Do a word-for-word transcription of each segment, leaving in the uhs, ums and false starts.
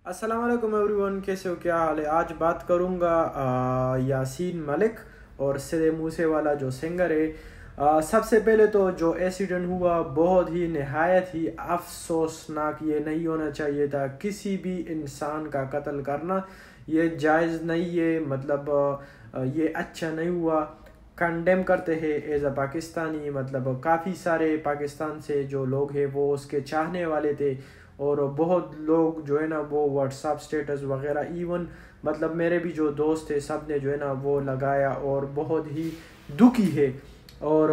अस्सलाम वालेकुम एवरीवन, कैसे हो, क्या हाल है। आज बात करूँगा यासीन मलिक और सिदे मूसे वाला जो सिंगर है। आ, सबसे पहले तो जो एक्सीडेंट हुआ बहुत ही नहायत ही अफसोसनाक, ये नहीं होना चाहिए था। किसी भी इंसान का कत्ल करना ये जायज़ नहीं है, मतलब आ, ये अच्छा नहीं हुआ। कंडेम करते हैं एज अ पाकिस्तानी, मतलब काफ़ी सारे पाकिस्तान से जो लोग हैं वो उसके चाहने वाले थे और बहुत लोग जो है ना वो व्हाट्सअप स्टेटस वगैरह, इवन मतलब मेरे भी जो दोस्त थे सब ने जो है ना वो लगाया और बहुत ही दुखी है। और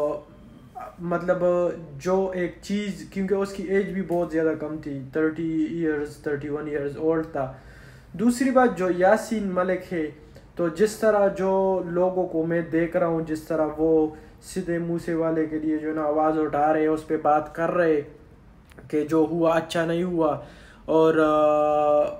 मतलब जो एक चीज़, क्योंकि उसकी एज भी बहुत ज़्यादा कम थी, thirty years thirty one years old था। दूसरी बात जो यासीन मलिक है, तो जिस तरह जो लोगों को मैं देख रहा हूँ, जिस तरह वो सीधे मूसे वाले के लिए जो है ना आवाज़ उठा रहे, उस पर बात कर रहे कि जो हुआ अच्छा नहीं हुआ और आ,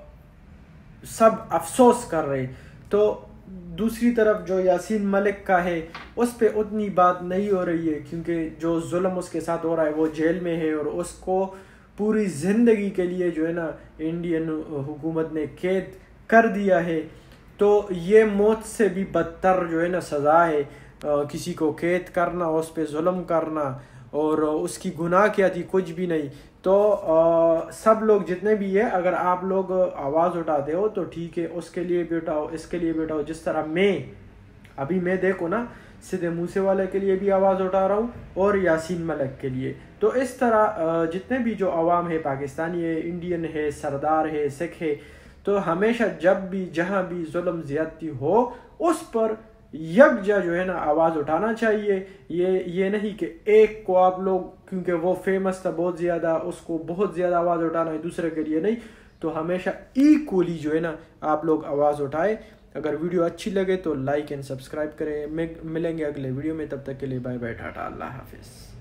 सब अफसोस कर रहे, तो दूसरी तरफ जो यासीन मलिक का है उस पे उतनी बात नहीं हो रही है, क्योंकि जो जुल्म उसके साथ हो रहा है वो जेल में है और उसको पूरी ज़िंदगी के लिए जो है ना इंडियन हुकूमत ने कैद कर दिया है। तो ये मौत से भी बदतर जो है ना सज़ा है, आ, किसी को कैद करना, उस पे जुल्म करना, और उसकी गुनाह क्या थी, कुछ भी नहीं। तो आ, सब लोग जितने भी है, अगर आप लोग आवाज़ उठाते हो तो ठीक है, उसके लिए भी उठाओ, इसके लिए भी उठाओ। जिस तरह मैं अभी मैं देखो ना सीधे मूसे वाले के लिए भी आवाज़ उठा रहा हूँ और यासीन मलिक के लिए। तो इस तरह जितने भी जो अवाम है, पाकिस्तानी है, इंडियन है, सरदार है, सिख है, तो हमेशा जब भी जहाँ भी जुल्म ज़्यादती हो उस पर यकजा जो है ना आवाज़ उठाना चाहिए। ये ये नहीं कि एक को आप लोग, क्योंकि वो फेमस था बहुत ज़्यादा, उसको बहुत ज़्यादा आवाज़ उठाना है, दूसरे के लिए नहीं। तो हमेशा इक्वली जो है ना आप लोग आवाज़ उठाए। अगर वीडियो अच्छी लगे तो लाइक एंड सब्सक्राइब करें। मिलेंगे अगले वीडियो में, तब तक के लिए बाय बाय, टाटा, अल्लाह हाफिज़।